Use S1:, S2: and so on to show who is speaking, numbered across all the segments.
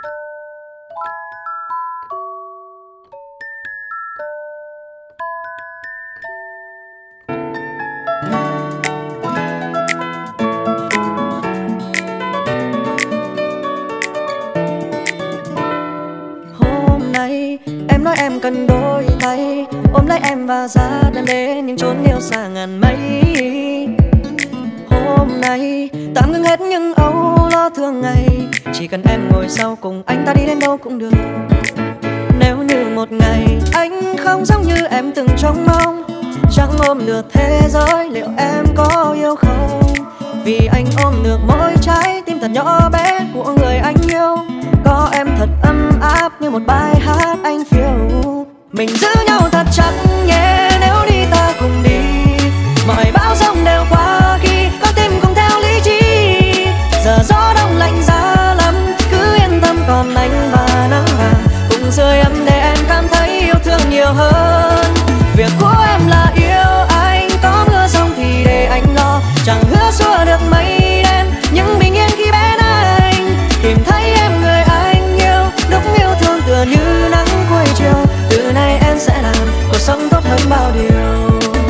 S1: Em nói em cần đôi tay ôm lấy em và dắt em đến những chốn yêu xa ngàn mây. Hôm nay tạm ngưng hết những âu lo thường ngày, chỉ cần em ngồi sau cùng anh ta đi đến đâu cũng được. Nếu như một ngày anh không giống như em từng trông mong, chẳng ôm được thế giới, liệu em có yêu không? Vì anh ôm được mỗi trái tim thật nhỏ bé của người anh yêu. Có em thật ấm áp như một bài hát anh phiêu. Mình giữ nhau thật chặt nhé, nếu đi ta cùng đi. Mọi bão giông đều qua khi con tim cùng theo lý trí. Giờ gió đông lạnh giá lắm, cứ yên tâm còn anh và nắng vàng cùng sưởi ấm để em cảm thấy yêu thương nhiều hơn. Việc của em là yêu anh, có mưa giông thì để anh lo. Chẳng hứa xua được mây đen, nhưng bình yên khi bên anh. Tìm thấy em người anh yêu, lúc yêu thương tựa như nắng cuối chiều. Từ nay em sẽ làm cuộc sống tốt hơn bao điều.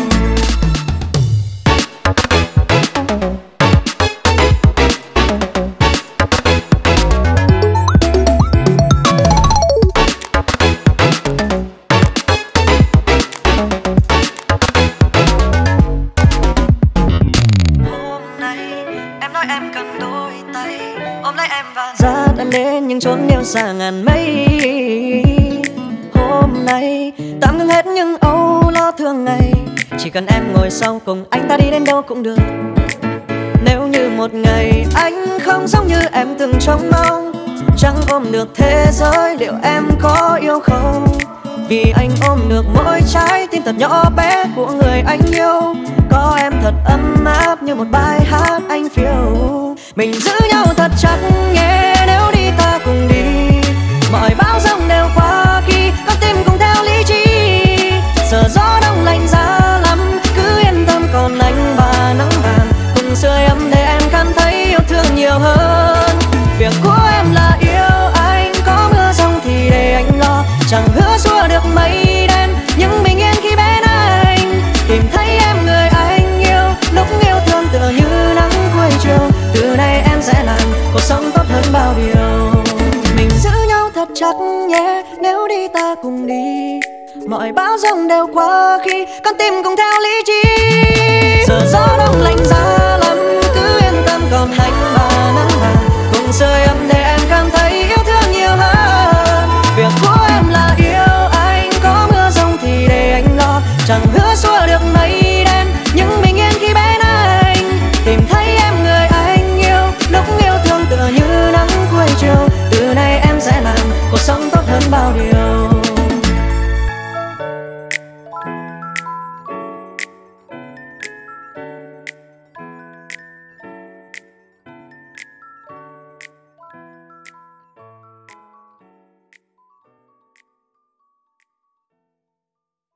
S1: Dắt em đến những chốn yêu xa ngàn mây. Hôm nay tạm ngưng hết những âu lo thường ngày, chỉ cần em ngồi sau cùng anh ta đi đến đâu cũng được. Nếu như một ngày anh không giống như em từng trông mong, chẳng ôm được thế giới, liệu em có yêu không? Vì anh ôm được mỗi trái tim thật nhỏ bé của người anh yêu. Có em thật ấm áp như một bài hát anh phiêu. Mình giữ nhau thật chặt nhé, nếu đi ta cùng đi. Mọi bão giông đều qua khi con tim cùng theo lý trí. Giờ gió đông lạnh giá lắm, cứ yên tâm còn anh và nắng vàng cùng sưởi ấm để em cảm thấy yêu thương nhiều hơn. Việc của em là yêu anh, có mưa giông thì để anh lo. Chẳng hứa xua được mây đen, nhưng bình yên khi bên anh. Tìm thấy em người anh yêu, lúc yêu thương tựa như nắng cuối chiều. Từ nay em sẽ làm cuộc sống tốt hơn bao điều. Mình giữ nhau thật chặt nhé, nếu đi ta cùng đi. Mọi bão giông đều qua khi con tim cùng theo lý trí. Giờ gió đông lạnh giá lắm, cứ yên tâm còn anh và nắng vàng cùng sưởi ấm để em cảm thấy yêu thương nhiều hơn. Việc của em là yêu anh, có mưa giông thì để anh lo. Chẳng hứa xua được mây